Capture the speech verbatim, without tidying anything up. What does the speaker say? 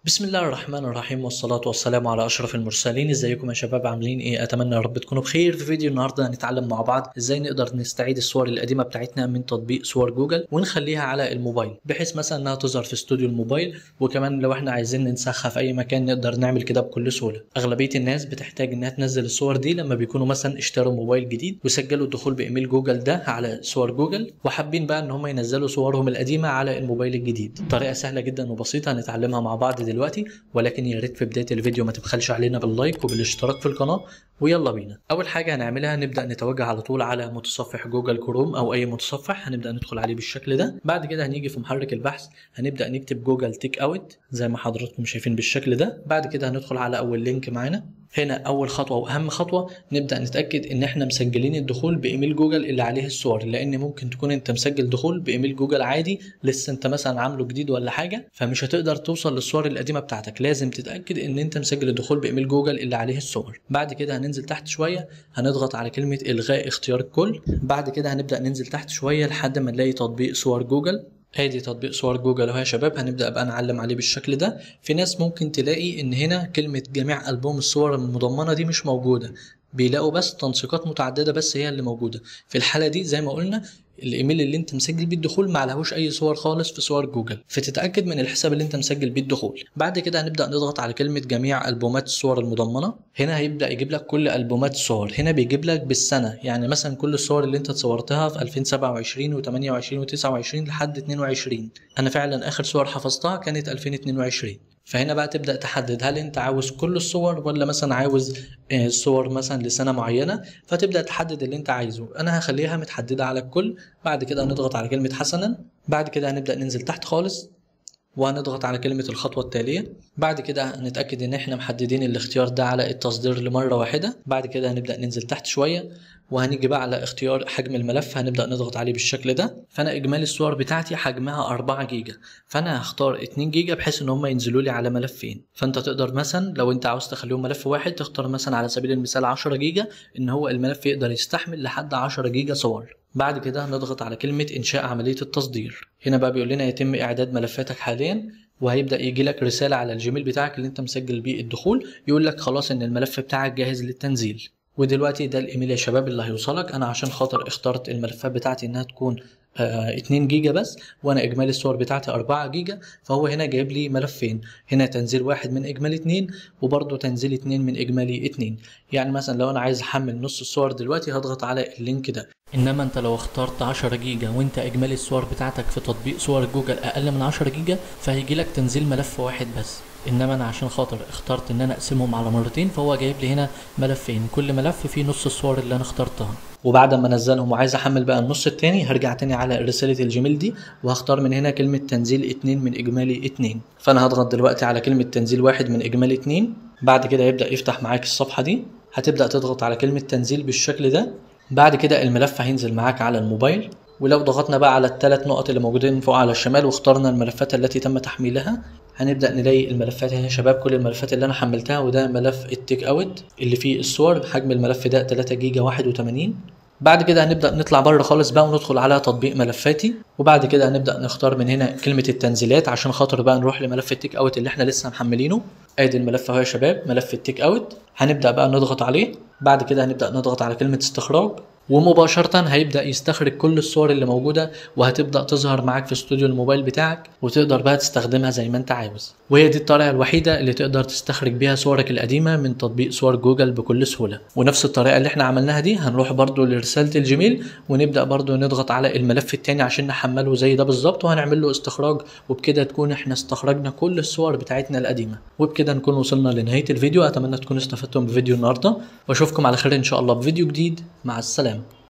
بسم الله الرحمن الرحيم والصلاة والسلام على أشرف المرسلين. ازيكم يا شباب، عاملين ايه؟ أتمنى يا رب تكونوا بخير. في فيديو النهاردة هنتعلم مع بعض ازاي نقدر نستعيد الصور القديمة بتاعتنا من تطبيق صور جوجل ونخليها على الموبايل، بحيث مثلا انها تظهر في استوديو الموبايل، وكمان لو احنا عايزين ننسخها في أي مكان نقدر نعمل كده بكل سهولة. أغلبية الناس بتحتاج انها تنزل الصور دي لما بيكونوا مثلا اشتروا موبايل جديد وسجلوا الدخول بإيميل جوجل ده على صور جوجل، وحابين بقى ان هم ينزلوا صورهم القديمة على الموبايل الجديد. طريقة سهلة جدا وبسيطة هنتعلمها مع بعض دلوقتي، ولكن لكن يا ريت في بدايه الفيديو ما تبخلش علينا باللايك وبالاشتراك في القناه. ويلا بينا. اول حاجه هنعملها نبدا نتوجه على طول على متصفح جوجل كروم او اي متصفح، هنبدا ندخل عليه بالشكل ده. بعد كده هنيجي في محرك البحث هنبدا نكتب جوجل تيك اوت زي ما حضراتكم شايفين بالشكل ده. بعد كده هندخل على اول لينك معانا. هنا اول خطوه واهم خطوه نبدا نتاكد ان احنا مسجلين الدخول بايميل جوجل اللي عليه الصور، لان ممكن تكون انت مسجل دخول بايميل جوجل عادي لسه انت مثلا عامله جديد ولا حاجه، فمش هتقدر توصل للصور القديمه بتاعتك. لازم تتاكد ان انت مسجل الدخول بايميل جوجل اللي عليه الصور. بعد كده هننزل تحت شويه هنضغط على كلمه الغاء اختيار الكل. بعد كده هنبدا ننزل تحت شويه لحد ما نلاقي تطبيق صور جوجل. ادي تطبيق صور جوجل اهو يا شباب، هنبدا بقى نعلم عليه بالشكل ده. في ناس ممكن تلاقي ان هنا كلمه جميع البوم الصور المضمنه دي مش موجوده، بيلاقوا بس تنسيقات متعدده بس هي اللي موجوده. في الحاله دي زي ما قلنا الايميل اللي انت مسجل بيه الدخول ما عليهوش اي صور خالص في صور جوجل، فتتاكد من الحساب اللي انت مسجل بيه الدخول. بعد كده هنبدا نضغط على كلمه جميع البومات الصور المضمنه. هنا هيبدا يجيب لك كل البومات الصور، هنا بيجيب لك بالسنه، يعني مثلا كل الصور اللي انت صورتها في ألفين وسبعة وعشرين وثمانية وعشرين وتسعة وعشرين لحد اتنين وعشرين. انا فعلا اخر صور حفظتها كانت ألفين واتنين وعشرين. فهنا بقى تبدأ تحدد هل انت عاوز كل الصور ولا مثلا عاوز صور مثلا لسنة معينة، فتبدأ تحدد اللي انت عايزه. انا هخليها متحددة على الكل. بعد كده هنضغط على كلمة حسنا. بعد كده هنبدأ ننزل تحت خالص وهنضغط على كلمة الخطوة التالية. بعد كده هنتأكد ان احنا محددين الاختيار ده على التصدير لمرة واحدة. بعد كده هنبدأ ننزل تحت شوية وهنيجي بقى على اختيار حجم الملف، هنبدأ نضغط عليه بالشكل ده. فانا اجمالي الصور بتاعتي حجمها أربعة جيجا، فانا هختار اتنين جيجا بحيث ان هم ينزلوا لي على ملفين. فانت تقدر مثلا لو انت عاوز تخليهم ملف واحد تختار مثلا على سبيل المثال عشرة جيجا، ان هو الملف يقدر يستحمل لحد عشرة جيجا صور. بعد كده هنضغط على كلمة انشاء عملية التصدير. هنا بقى بيقول لنا يتم اعداد ملفاتك حاليا، وهيبدأ يجي لك رسالة على الجيميل بتاعك اللي انت مسجل بيه الدخول يقول لك خلاص ان الملف بتاعك جاهز للتنزيل. ودلوقتي ده الايميل يا شباب اللي هيوصلك. انا عشان خاطر اخترت الملفات بتاعتي انها تكون آه اتنين جيجا بس، وانا اجمالي الصور بتاعتي أربعة جيجا، فهو هنا جايب لي ملفين، هنا تنزيل واحد من اجمالي اتنين وبرضه تنزيل اتنين من اجمالي اتنين. يعني مثلا لو انا عايز احمل نص الصور دلوقتي هضغط على اللينك ده. انما انت لو اخترت عشرة جيجا وانت اجمالي الصور بتاعتك في تطبيق صور جوجل اقل من عشرة جيجا فهيجي لك تنزيل ملف واحد بس. انما انا عشان خاطر اخترت ان انا اقسمهم على مرتين فهو جايب لي هنا ملفين، كل ملف فيه نص الصور اللي انا اخترتها. وبعد ما انزلهم وعايز احمل بقى النص التاني هرجع تاني على رسالة الجيميل دي وهختار من هنا كلمة تنزيل اتنين من اجمالي اتنين. فانا هضغط دلوقتي على كلمة تنزيل واحد من اجمالي اتنين. بعد كده يبدأ يفتح معاك الصفحة دي، هتبدأ تضغط على كلمة تنزيل بالشكل ده. بعد كده الملف هينزل معاك على الموبايل. ولو ضغطنا بقى على الثلاث نقط اللي موجودين فوق على الشمال واخترنا الملفات التي تم تحميلها هنبدأ نلاقي الملفات هنا يا شباب، كل الملفات اللي انا حملتها. وده ملف التيك اوت اللي فيه الصور، حجم الملف ده تلاتة جيجا واحد وتمانين. بعد كده هنبدأ نطلع بره خالص بقى وندخل على تطبيق ملفاتي. وبعد كده هنبدأ نختار من هنا كلمة التنزيلات عشان خاطر بقى نروح لملف التيك اوت اللي احنا لسه محملينه. ادي الملف اهو يا شباب، ملف التيك اوت. هنبدأ بقى نضغط عليه. بعد كده هنبدأ نضغط على كلمة استخراج، ومباشرة هيبدأ يستخرج كل الصور اللي موجودة وهتبدأ تظهر معاك في استوديو الموبايل بتاعك، وتقدر بقى تستخدمها زي ما انت عاوز. وهي دي الطريقة الوحيدة اللي تقدر تستخرج بيها صورك القديمة من تطبيق صور جوجل بكل سهولة. ونفس الطريقة اللي احنا عملناها دي هنروح برضو لرسالة الجيميل ونبدأ برضو نضغط على الملف التاني عشان نحمله زي ده بالظبط وهنعمل له استخراج. وبكده تكون احنا استخرجنا كل الصور بتاعتنا القديمة. وبكده نكون وصلنا لنهاية الفيديو. اتمنى تكونوا استفدتم بفيديو النهاردة، واشوفكم على خير ان شاء الله بفيديو جديد. مع السلامة.